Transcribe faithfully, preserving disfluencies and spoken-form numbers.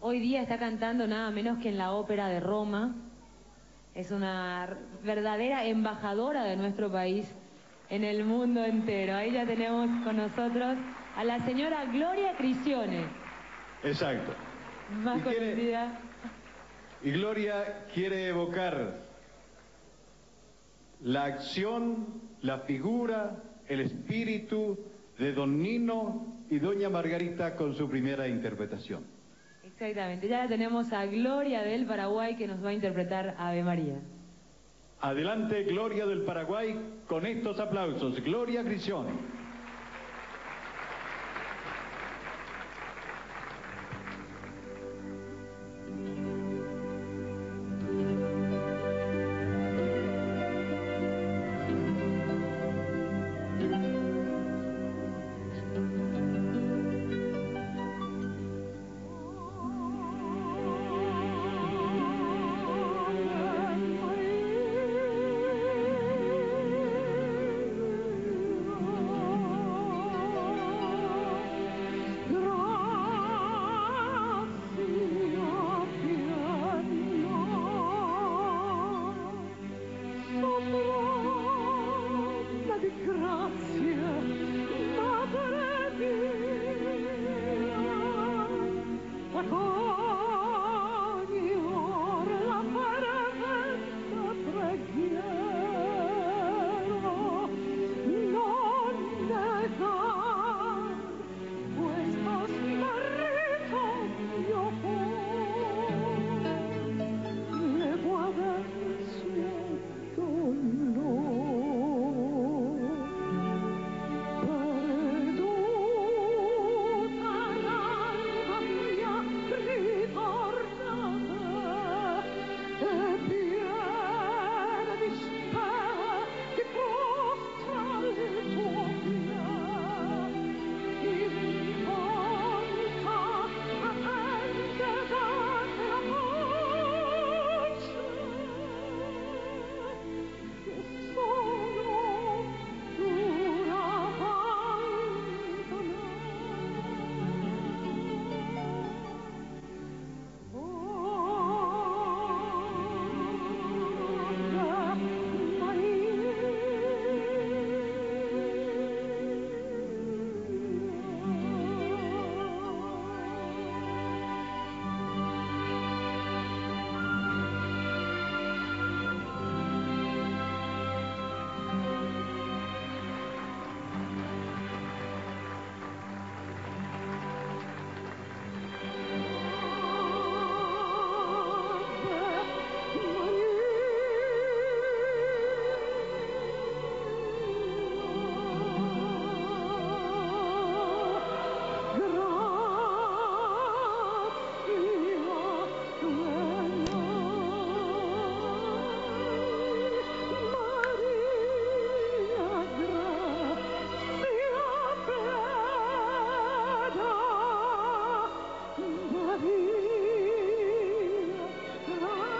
hoy día está cantando nada menos que en la Ópera de Roma. Es una verdadera embajadora de nuestro país en el mundo entero. Ahí ya tenemos con nosotros a la señora Gloria Crisione. Exacto. Más y conocida. Quiere, y Gloria quiere evocar la acción, la figura, el espíritu de don Nino y doña Margarita con su primera interpretación. Exactamente, ya tenemos a Gloria del Paraguay que nos va a interpretar Ave María. Adelante, Gloria del Paraguay, con estos aplausos. Gloria Crisione. Maria,